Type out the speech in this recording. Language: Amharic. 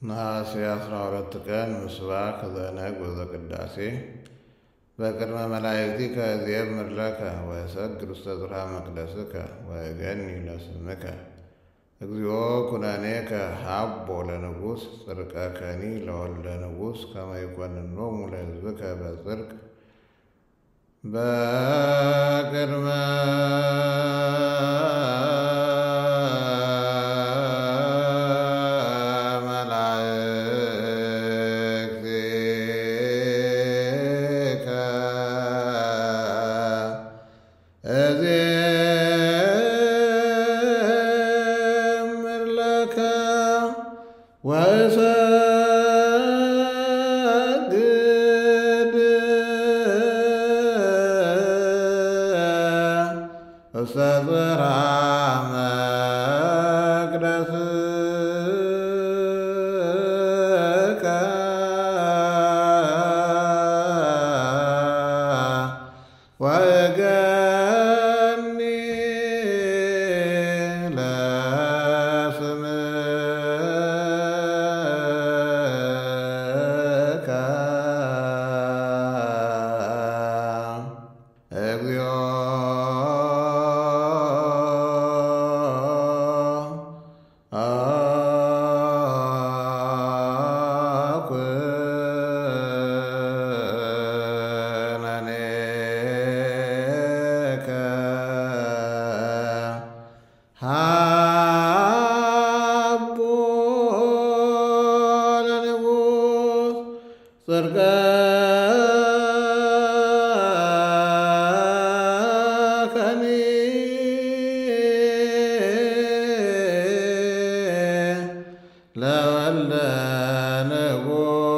ነሐሴ 12 ቀን ምስባክ ዘነግ ወዘቅዳሴ በቅድመ መላእክቲከ እዜምር ለከ ወእሰግድ ውስተ ጽርሐ መቅደስከ ወእገኒ ለስምከ እግዚኦ ኩነኔከ ሀቦ ለንጉሥ ጽድቀከኒ ለወልደ ንጉሥ ከመ ይኰንኖሙ ለሕዝብከ በጽድቅ በቅድመ እዜምር ለከ ወእሰግድ ውስተ ጽርሐ መቅደስከ ወእገኒ ለስምከ እግዚኦ ኩነኔከ ሀቦ ለንጉሥ ጽድቀከኒ ለወልደ ንጉሥ